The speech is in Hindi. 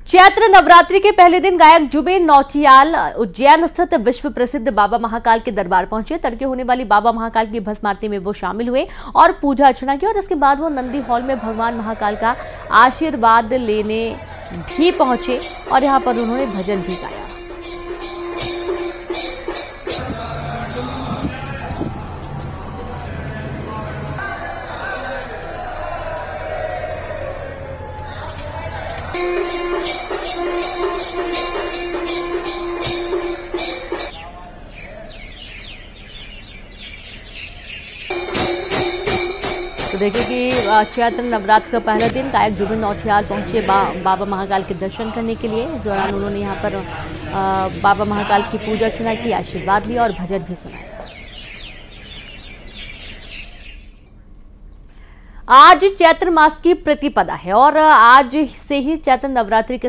चैत्र नवरात्रि के पहले दिन गायक जुबेन नौटियाल उज्जैन स्थित विश्व प्रसिद्ध बाबा महाकाल के दरबार पहुंचे। तड़के होने वाली बाबा महाकाल की भस्म आरती में वो शामिल हुए और पूजा अर्चना की और इसके बाद वो नंदी हॉल में भगवान महाकाल का आशीर्वाद लेने भी पहुंचे और यहां पर उन्होंने भजन भी गाया। तो देखिए कि चैत्र नवरात्र का पहला दिन गायक जुबेन नौटियाल पहुंचे बाबा महाकाल के दर्शन करने के लिए। इस दौरान उन्होंने यहां पर बाबा महाकाल की पूजा अर्चना की, आशीर्वाद लिया और भजन भी सुनाया। आज चैत्र मास की प्रतिपदा है और आज से ही चैत्र नवरात्रि के